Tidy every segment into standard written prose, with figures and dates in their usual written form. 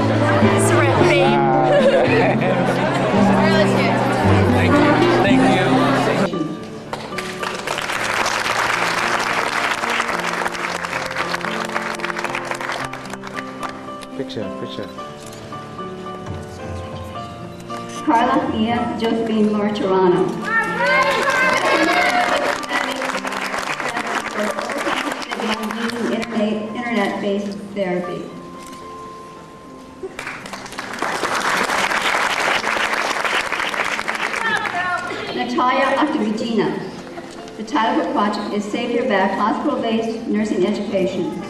Sarith, babe. Alright, let's do it. Thank you. Thank you. Picture. Carla Mia Josephine Martirano. Internet-based therapy. Natalia Octavigina. The title of the project is Save Your Back, Hospital-Based Nursing Education.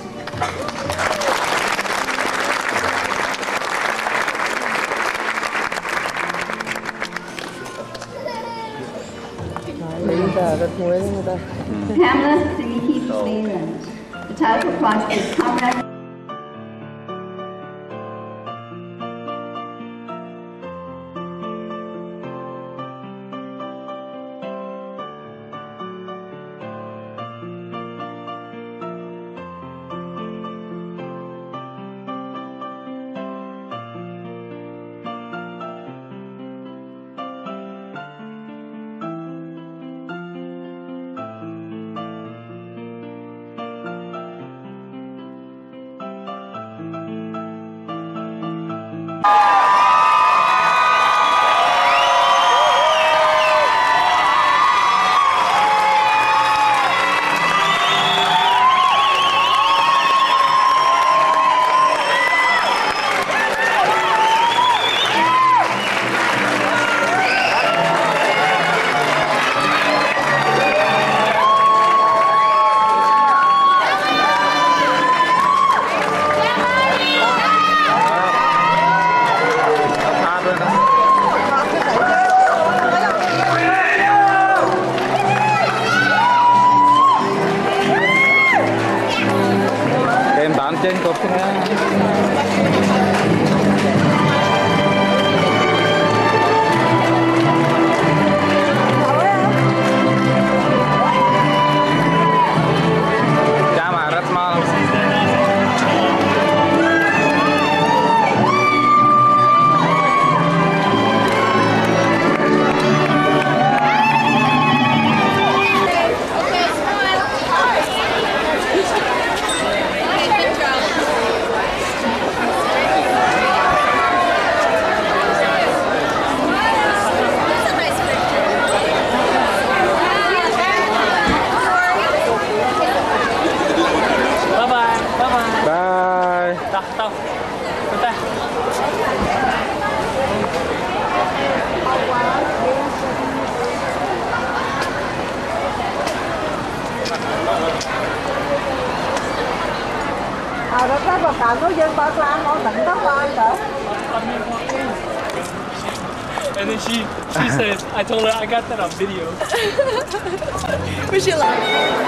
Pamela Siniki Leland. The title of the project is Khmerkrom. Trên cột xuống đó. Chama rất ngon. Tao. Bentar. Đó cái bậc cảm của dân bao lan con tỉnh tóc lai cỡ. And then she said, I told her I got that on video. We should like.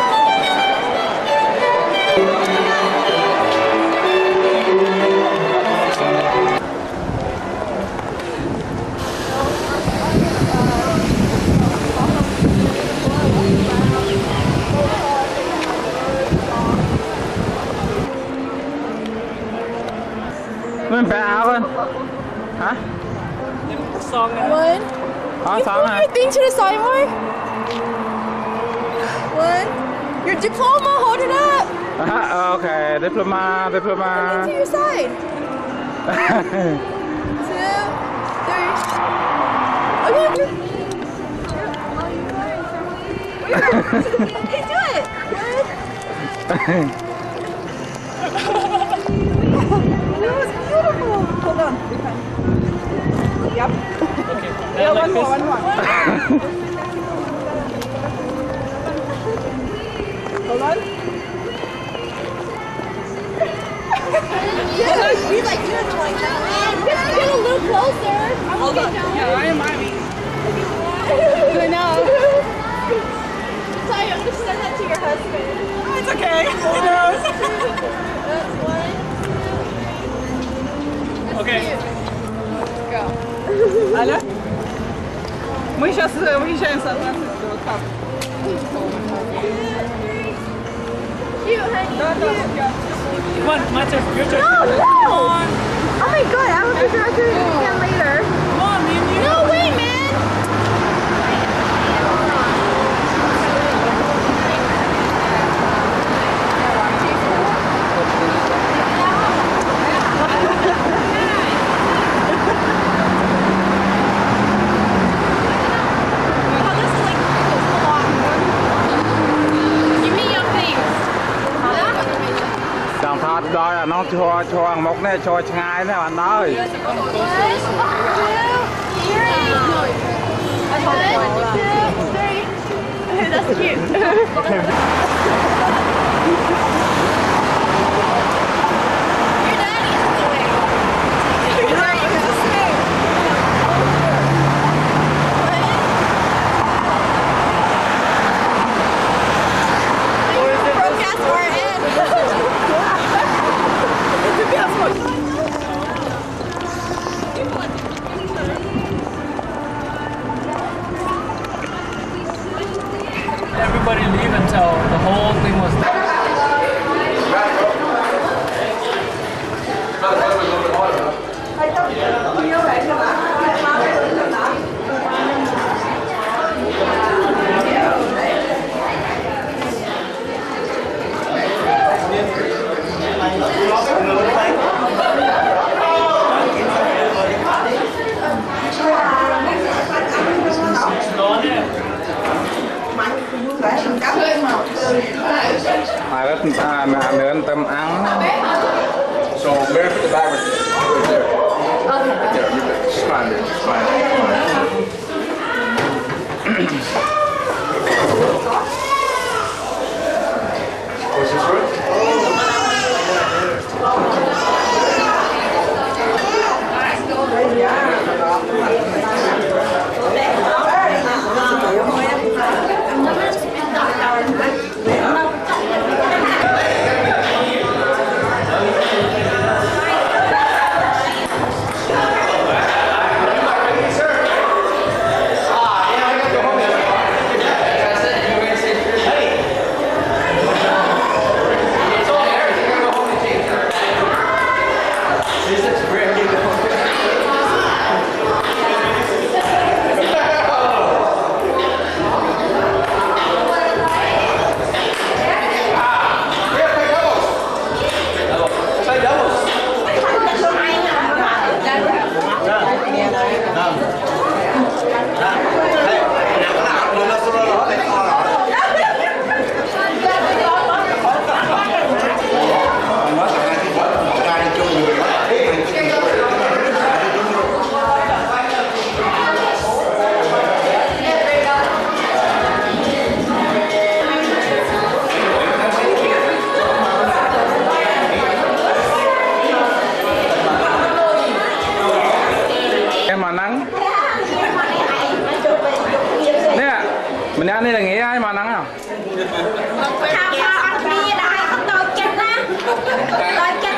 Mình phải áo hơn. Hả? Song này. One. Song Put hả? your thing to the side more. One. Your diploma, hold it up. Okay, diploma. To your side. 2, 3. Okay. Hey, do it. One. That was beautiful. Hold on. Yep. Okay. Yeah, Like one more. Hold on. Yeah, we like do it like that. Just get a little closer. Hold on. Yeah, I am mommy. I know. Sorry, I'm just send that to your husband. Oh, it's okay. He knows. That's one. Okay. Go. Алло? Мы сейчас выезжаем в Сан-Франциско. Вот так. Cute, honey. Да. Come on, my turn. Your turn. No! Oh my god! 10 later. Come on, me and you. No way, man. Give me your things. Chẳng thoát đó nó cho một này cho ngay nè bạn ơi. That's cute. Everybody leave until the whole thing was done. Mà rất nữa tâm ăn. So Mary put the bag right there. Right there. It's fine there. It's fine. What's this for? Mình ăn đây là nghĩ ai mà nắng à? Ăn bia là ai không tôi chết á. Tôi chết